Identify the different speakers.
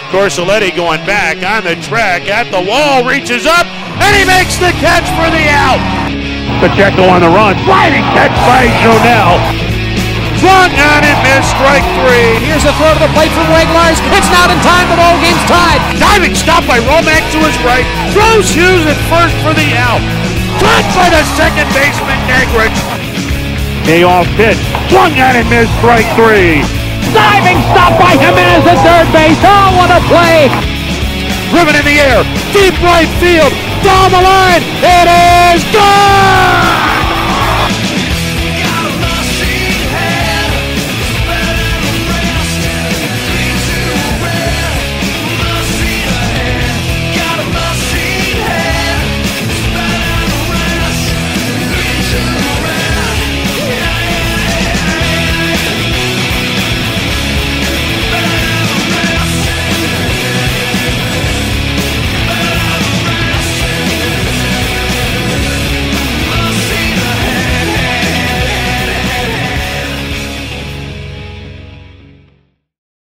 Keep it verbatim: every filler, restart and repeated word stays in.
Speaker 1: Corselletti going back on the track at the wall, reaches up, and he makes the catch for the out.
Speaker 2: Pacheco on the run, sliding catch by Jonell.
Speaker 1: Flung on and missed, strike three.
Speaker 3: Here's a throw to the plate from Weglars. It's not in time, the ball game's tied.
Speaker 1: Diving stop by Romack to his right. Throws Hughes at first for the out. Caught by the second baseman, Negrich.
Speaker 2: Payoff pitch, swung on and missed, strike three.
Speaker 3: Diving stop by Jimenez at third base. Oh, what a play!
Speaker 1: Driven in the air, deep right field, down the line. It is gone!